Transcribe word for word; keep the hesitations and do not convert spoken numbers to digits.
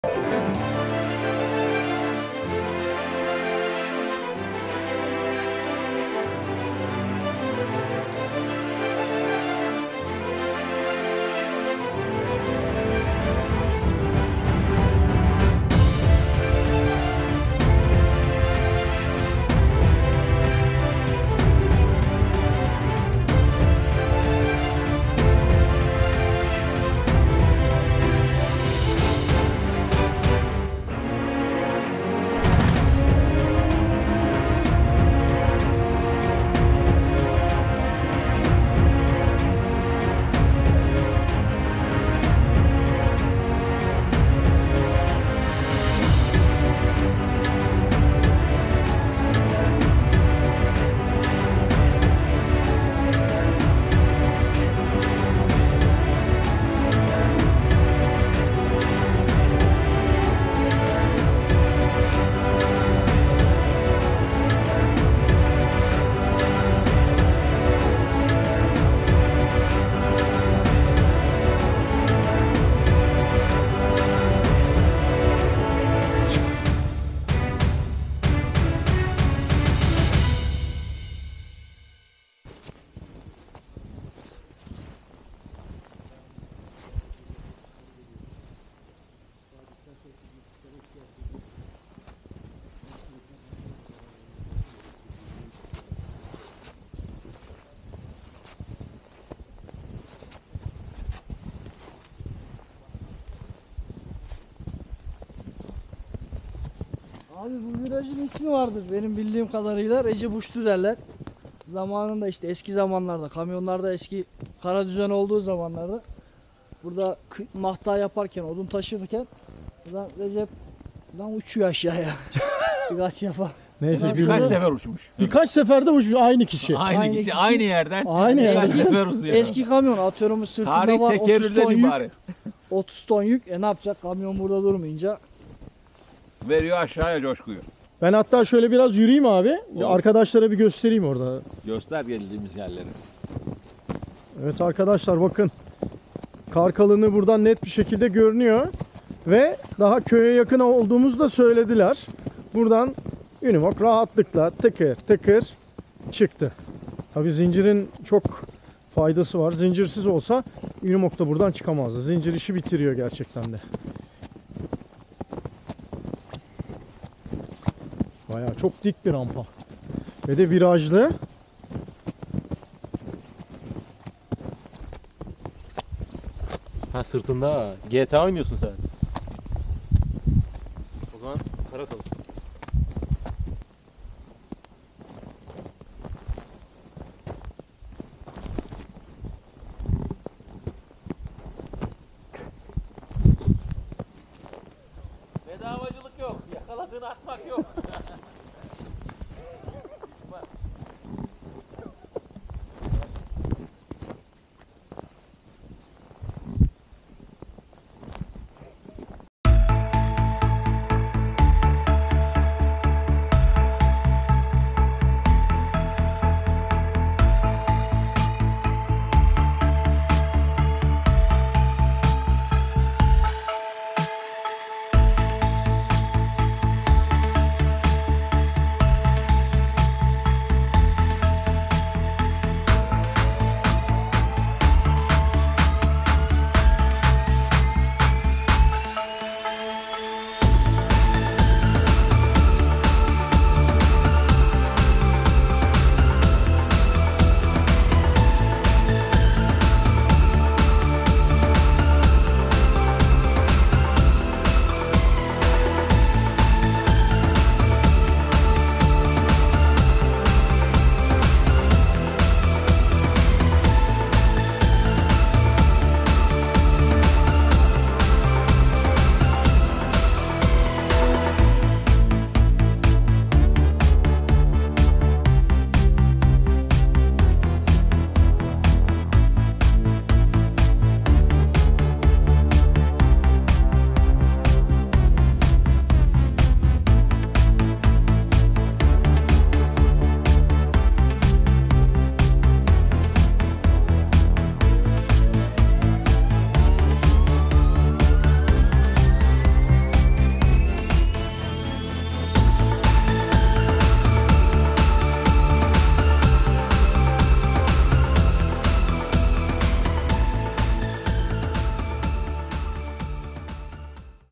Abi bu virajın ismi vardır benim bildiğim kadarıyla, Recep Uçtu derler. Zamanında işte eski zamanlarda, kamyonlarda eski kara düzen olduğu zamanlarda burada mahta yaparken, odun taşırken buradan Recep buradan uçuyor aşağıya. Birkaç yapar. Neyse Ondan birkaç sonra- sefer uçmuş. Birkaç seferde uçmuş aynı kişi. Aynı, Aynı kişi, kişi. aynı yerden. Aynı birkaç yerden. sefer uçuyor. Eski kamyon atıyorum sırtında Tarih var otuz ton tekerrürden yük. ibaret. otuz ton yük. E ne yapacak? Kamyon burada durmayınca. Veriyor aşağıya coşkuyu. Ben hatta şöyle biraz yürüyeyim abi. Bir Olur. arkadaşlara bir göstereyim orada. Göster geldiğimiz yerleri. Evet arkadaşlar bakın. Kar kalınlığı buradan net bir şekilde görünüyor. Ve daha köye yakın olduğumuzu da söylediler. Buradan Unimog rahatlıkla tıkır tıkır çıktı. Tabi zincirin çok faydası var. Zincirsiz olsa Unimog da buradan çıkamazdı. Zincir işi bitiriyor gerçekten de. Bayağı çok dik bir rampa. Ve de virajlı. Ha sırtında. G T A oynuyorsun sen. O zaman kara kalın.